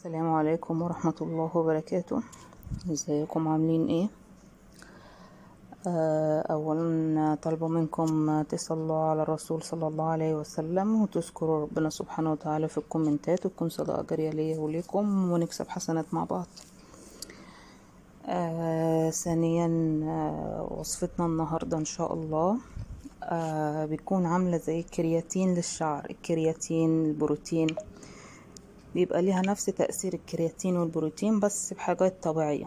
السلام عليكم ورحمة الله وبركاته. ازيكم عاملين ايه؟ اولا طالبة منكم تصلوا على الرسول صلى الله عليه وسلم وتذكروا ربنا سبحانه وتعالى في الكومنتات، وتكون صدقة جارية ليا وليكم ونكسب حسنات مع بعض. ثانيا، وصفتنا النهاردة ان شاء الله بيكون عاملة زي الكرياتين للشعر. الكرياتين البروتين بيبقى ليها نفس تأثير الكرياتين والبروتين بس بحاجات طبيعية.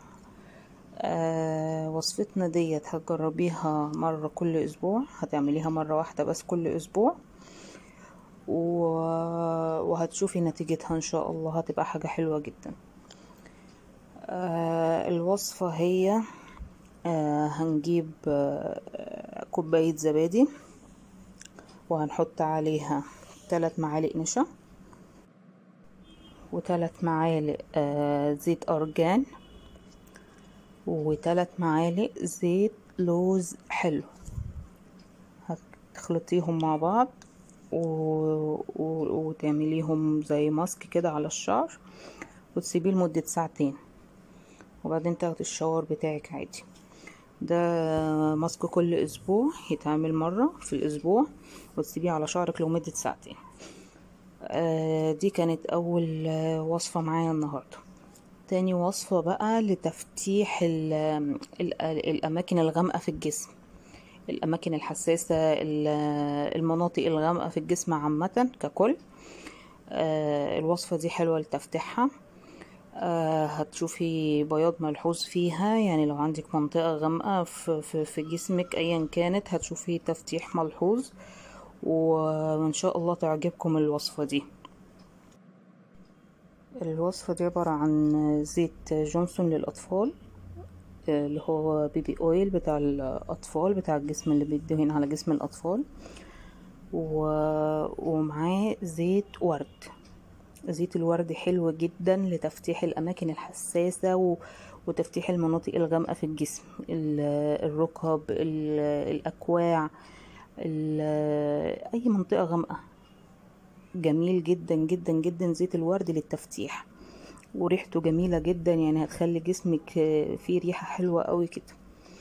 وصفتنا ديت هتجربيها مرة كل اسبوع، هتعمليها مرة واحدة بس كل اسبوع وهتشوفي نتيجتها ان شاء الله، هتبقى حاجة حلوة جدا. الوصفة هي هنجيب كوباية زبادي، وهنحط عليها 3 معالق نشا، و3 معالق زيت أرجان، و3 معالق زيت لوز حلو. هتخلطيهم مع بعض وتعمليهم زي ماسك كده على الشعر، وتسيبيه لمدة 2 ساعة، وبعدين تاخدي الشاور بتاعك عادي. ده ماسك كل اسبوع، يتعمل مرة في الاسبوع وتسيبيه على شعرك لمدة 2 ساعة. دي كانت اول وصفة معايا النهاردة. تاني وصفة بقى لتفتيح الاماكن الغامقة في الجسم، الاماكن الحساسة، المناطق الغامقة في الجسم عامة ككل. الوصفة دي حلوة لتفتيحها. هتشوفي بياض ملحوظ فيها، يعني لو عندك منطقة غامقة في جسمك ايا كانت هتشوفي تفتيح ملحوظ، وان شاء الله تعجبكم الوصفة دي. الوصفة دي عبارة عن زيت جونسون للأطفال، اللي هو بيبي اويل بتاع الأطفال، بتاع الجسم اللي بيدهن على جسم الأطفال، ومعاه زيت ورد. زيت الورد حلو جدا لتفتيح الأماكن الحساسة وتفتيح المناطق الغامقة في الجسم، الركب، الأكواع، أي منطقة غامقة. جميل جدا جدا جدا زيت الورد للتفتيح، وريحته جميلة جدا، يعني هتخلي جسمك فيه ريحة حلوة قوي كده.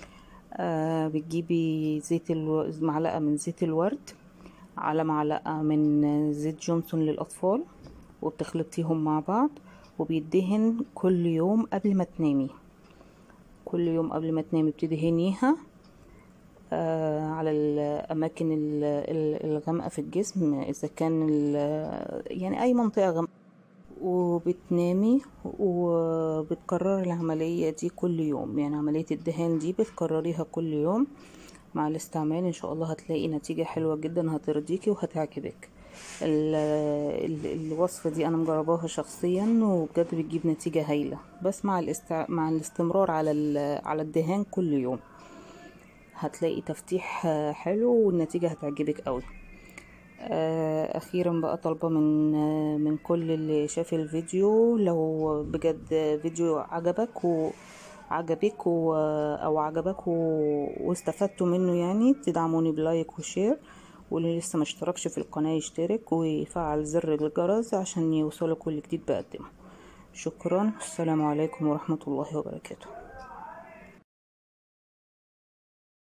بتجيبي معلقة من زيت الورد على معلقة من زيت جونسون للأطفال، وبتخلطيهم مع بعض، وبيدهن كل يوم قبل ما تنامي. كل يوم قبل ما تنامي بتدهنيها على الأماكن الغامقة في الجسم، إذا كان يعني أي منطقة غامقة، وبتنامي وبتكرري العملية دي كل يوم. يعني عملية الدهان دي بتكرريها كل يوم مع الاستعمال، ان شاء الله هتلاقي نتيجة حلوة جدا هترضيكي وهتعجبك. الوصفة دي انا مجرباها شخصيا وبجد بتجيب نتيجة هايلة، بس مع الاستمرار على الدهان كل يوم هتلاقي تفتيح حلو والنتيجة هتعجبك قوي. اخيرا بقى طالبة من كل اللي شاف الفيديو، لو بجد فيديو او عجبك واستفدتوا منه، يعني تدعموني بلايك وشير، واللي لسه ما اشتركش في القناة يشترك ويفعل زر الجرس عشان يوصله كل جديد بقدمه. شكرا، السلام عليكم ورحمة الله وبركاته.